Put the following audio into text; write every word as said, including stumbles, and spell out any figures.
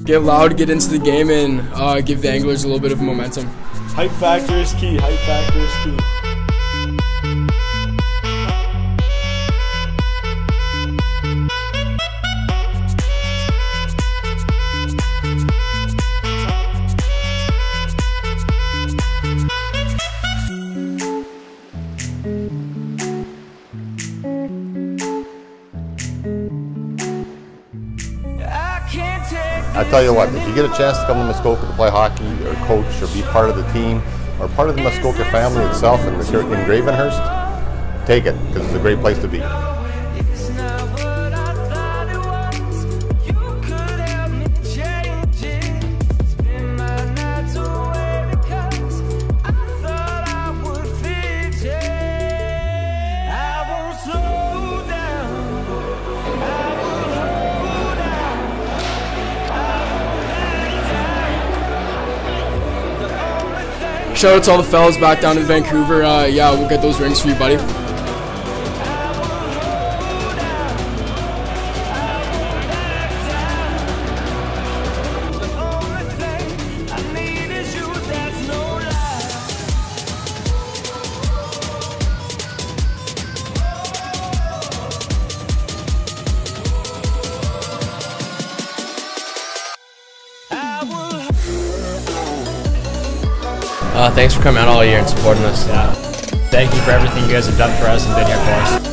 get loud, get into the game, and uh, give the Anglers a little bit of momentum. Hype factor is key. Hype factor is key. I tell you what, if you get a chance to come to Muskoka to play hockey or coach or be part of the team or part of the Muskoka family itself in, the, in Gravenhurst, take it, because it's a great place to be. Shout out to all the fellas back down in Vancouver. Uh, yeah, we'll get those rings for you, buddy. Uh, thanks for coming out all year and supporting us. Yeah. Thank you for everything you guys have done for us and been here for us.